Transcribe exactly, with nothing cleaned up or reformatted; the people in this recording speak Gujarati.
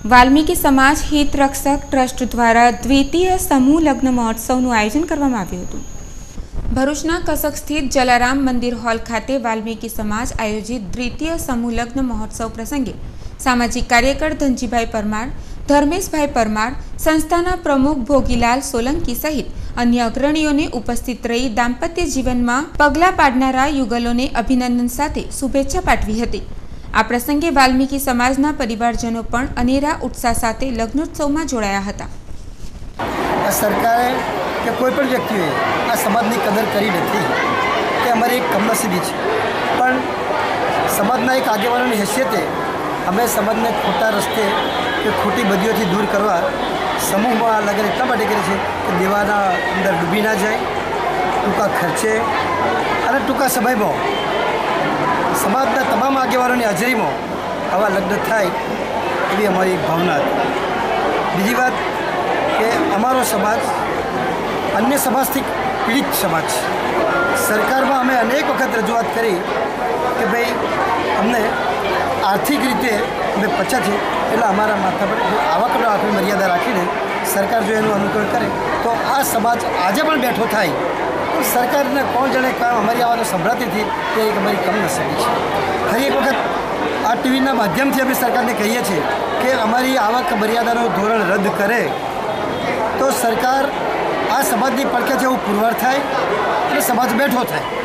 વાલ્મીકી સમાજ હિત રક્ષક ટ્રસ્ટ દ્વારા દ્વિતીય સમૂહ લગ્ન મહોત્સવનું આયોજન કરવામાં આવ્યું હતું। ભરૂચના કસક સ્થિત જલારામ મંદિર હોલ ખાતે વાલ્મીકી સમાજ આયોજિત દ્વિતીય સમૂહ લગ્ન મહોત્સવ પ્રસંગે સામાજિક કાર્યકર ધનજીભાઈ પરમાર, ધર્મેશભાઈ પરમાર, સંસ્થાના પ્રમુખ ભોગીલાલ સોલંકી સહિત અન્ય અગ્રણીઓને ઉપસ્થિત રહી દાંપત્ય જીવનમાં પગલાં પાડનારા યુગલોને અભિનંદન સાથે શુભેચ્છા પાઠવી હતી। આ પ્રસંગે વાલ્મીકી સમાજના પરિવારજનો પણ અનેરા ઉત્સાહ સાથે લગ્નોત્સવમાં જોડાયા હતા। સરકારે કે કોઈપણ વ્યક્તિએ આ સમાજની કદર કરી નથી કે અમારી એક કમનસીબી છે, પણ સમાજના એક આગેવાનોની હેસિયતે અમે સમાજને ખોટા રસ્તે કે ખોટી બદીઓથી દૂર કરવા સમૂહમાં લગ્ન એટલા માટે કરે છે કે દેવાના અંદર ડૂબી ના જાય, ટૂંકા ખર્ચે અને ટૂંકા સમયમાં સમાજના તમામ આગેવાનોની હાજરીમાં આવા લગ્ન થાય એવી અમારી એક ભાવના હતી। બીજી વાત કે અમારો સમાજ અન્ય સમાજથી પીડિત સમાજ છે। સરકારમાં અમે અનેક વખત રજૂઆત કરી કે ભાઈ અમને આર્થિક રીતે અમે પછાત છે, એટલે અમારા માથા પર આવકનો આખી મર્યાદા રાખીને સરકાર જો એનું અનુકરણ કરે તો આ સમાજ આજે પણ બેઠો થાય। સરકારને કોણ જાણે કામ અમારી આ વાતો સંભળાતી હતી તે એક અમારી કમનસીબી છે। ફરી એક વખત આ ટીવીના માધ્યમથી અમે સરકારને કહીએ છીએ કે અમારી આવક મર્યાદાનું ધોરણ રદ કરે તો સરકાર આ સમાજની પડખે છે એવું પુરવાર થાય અને સમાજ બેઠો થાય।